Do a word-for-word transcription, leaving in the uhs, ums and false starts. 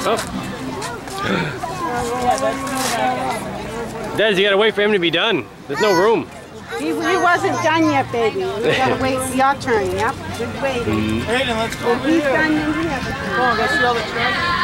Oh. Des, you gotta wait for him to be done. There's no room. He, he wasn't done yet, baby. We gotta wait for your turn. Yep, just waiting. Hayden, let's go. If he's done, then we have to. Come on, go see all the trash.